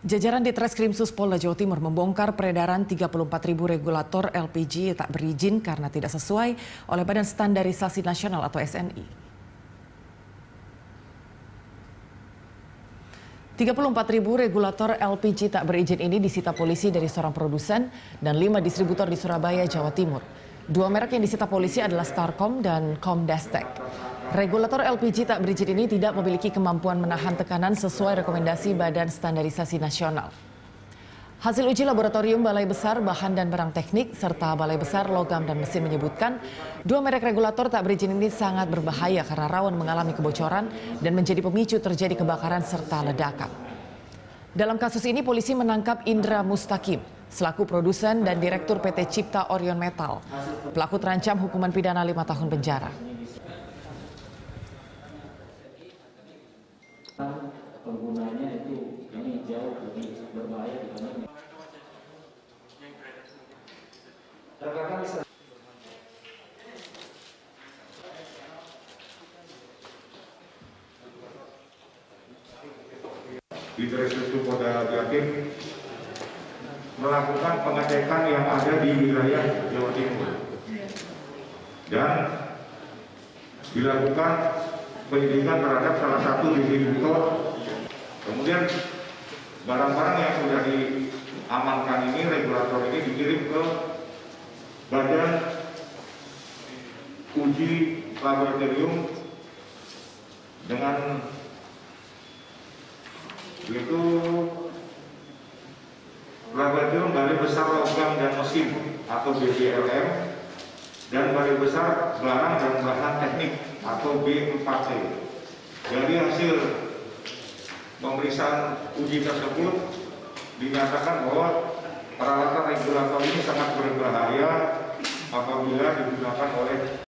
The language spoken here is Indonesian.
Jajaran Ditreskrimsus Polda Jawa Timur membongkar peredaran 34.000 regulator LPG tak berizin karena tidak sesuai oleh Badan Standarisasi Nasional atau SNI. 34.000 regulator LPG tak berizin ini disita polisi dari seorang produsen dan 5 distributor di Surabaya, Jawa Timur. Dua merek yang disita polisi adalah Starcom dan Comdestek. Regulator LPG tak berizin ini tidak memiliki kemampuan menahan tekanan sesuai rekomendasi Badan Standarisasi Nasional. Hasil uji laboratorium Balai Besar Bahan dan Barang Teknik serta Balai Besar Logam dan Mesin menyebutkan dua merek regulator tak berizin ini sangat berbahaya karena rawan mengalami kebocoran dan menjadi pemicu terjadi kebakaran serta ledakan. Dalam kasus ini polisi menangkap Indra Mustaqim selaku produsen dan direktur PT Cipta Orion Metal. Pelaku terancam hukuman pidana 5 tahun penjara. Penggunanya itu ini jauh lebih berbahaya dibanding Ditreskrimsus Polda Jatim melakukan pengecekan yang ada di wilayah Jawa Timur dan dilakukan penyidikan terhadap salah satu distributor. Kemudian barang-barang yang sudah diamankan ini, regulator ini dikirim ke Badan Uji Laboratorium dengan yaitu Laboratorium Balai Besar Logam dan Mesin atau BBLM dan Balai Besar Barang dan Bahan Teknik atau B4C. Dari hasil pemeriksaan uji tersebut dinyatakan bahwa peralatan regulator ini sangat berbahaya apabila digunakan oleh